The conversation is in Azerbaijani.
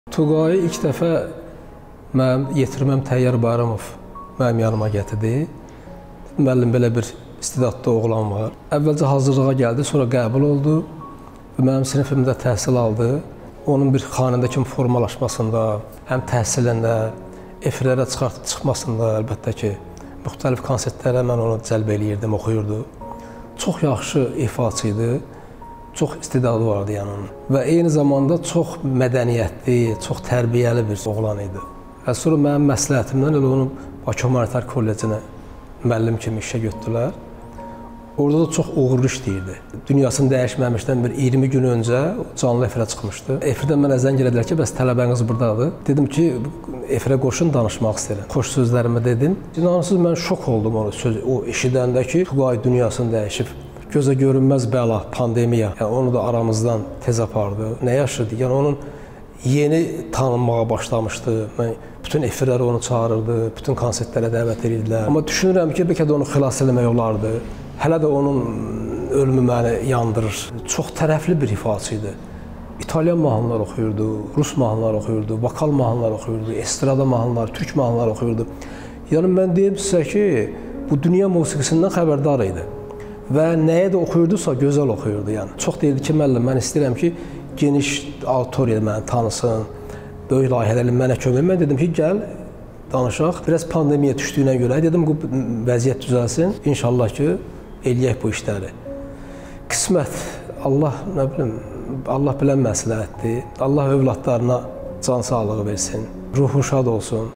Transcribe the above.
Tuğayı ilk dəfə mənim yetirməm Təyyar Bayramov mənim yanıma gətirdi. Müəllim, belə bir istedadlı oğlan var. Əvvəlcə hazırlığa gəldi, sonra qəbul oldu və mənim sinifimdə təhsil aldı. Onun bir xanəndə kimi formalaşmasında, həm təhsilində, efirlərə çıxmasında əlbəttə ki, müxtəlif konsertlərə mən onu cəlb eləyirdim, oxuyurdu. Çox yaxşı ifaçı idi. Çox istedadı vardı yanının və eyni zamanda çox mədəniyyətli, çox tərbiyəli bir oğlan idi. Sonra mənim məsləhətimdən elə onu Bakı Humanitar Kollecinə müəllim kimi işə götürdülər. Orada da çox uğurlu işləyirdi. Dünyasını dəyişməmişdən bir 20 gün öncə canlı efirə çıxmışdı. Efirdən mənə zəng elədilər ki, bəs tələbəniz buradadır. Dedim ki, efirə qoşun, danışmaq istəyirəm. Xoş sözlərimi dedim. İnanırsınız, mən şok oldum o eşidəndə ki, Tuğay dünyasını dəyişib. Gözə görünməz bəla, pandemiya, yəni onu da aramızdan tez apardı. Nə yaşırdı? Yəni onun yeni tanınmağa başlamışdı. Mən bütün efirlərə onu çağırırdı, bütün konsertlərə dəvət edirdilər. Amma düşünürəm ki, bəlkə də onu xilas eləmək olardı. Hələ də onun ölümü məni yandırır. Çox tərəfli bir ifaçı idi. İtalyan mahnılar oxuyurdu, Rus mahnılar oxuyurdu, vokal mahnılar oxuyurdu, estrada mahnılar, türk mahnılar oxuyurdu. Yəni mən deyim sizə ki, bu dünya musiqisindən xəbərdar idi. Və nəyə də oxuyurdusa gözəl oxuyurdu. Yəni çox deyirdi ki, müəllim, mən istəyirəm ki, geniş auditoriya məni tanısın, böyük layihələrlə mənə kömək. Mən dedim ki, gəl danışaq. Biraz pandemiya düşdüyünə görə dedim bu vəziyyət düzəlsin. İnşallah ki, eləyək bu işləri. Qismət, Allah nə bilim, Allah bilən məsləhətdir. Allah övladlarına can sağlığı versin. Ruhu şad olsun.